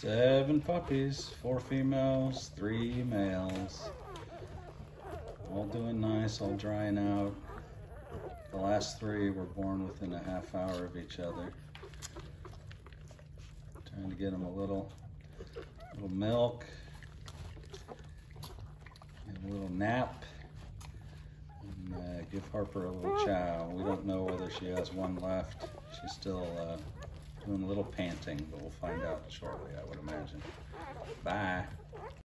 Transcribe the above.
7 puppies, 4 females, 3 males. All doing nice, all drying out. The last 3 were born within a half hour of each other. Trying to get them a little milk and a little nap, and give Harper a little chow. We don't know whether she has one left. She's still doing a little panting, but we'll find out shortly, I would imagine. Bye.